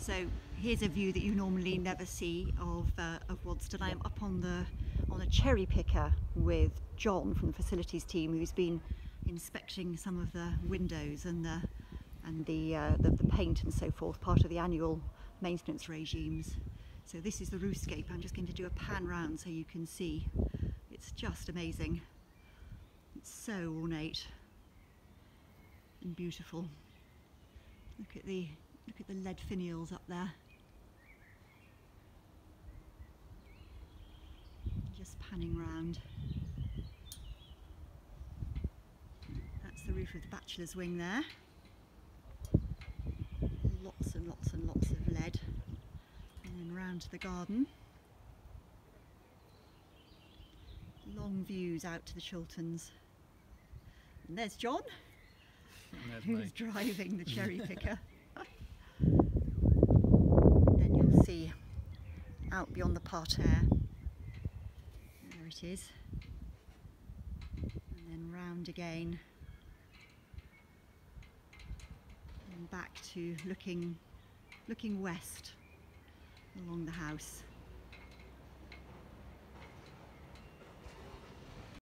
So here's a view that you normally never see of Waddesdon. I am up on a cherry picker with John from the facilities team, who's been inspecting some of the windows and the paint and so forth, part of the annual maintenance regimes. So this is the roofscape. I'm just going to do a pan round so you can see. It's just amazing. It's so ornate and beautiful. Look at the lead finials up there. Just panning round. That's the roof of the bachelor's wing there. Lots and lots and lots of lead. And then round to the garden. Long views out to the Chilterns. And there's John, who's driving the cherry picker. Then you'll see out beyond the parterre. There it is. And then round again. And back to looking west along the house.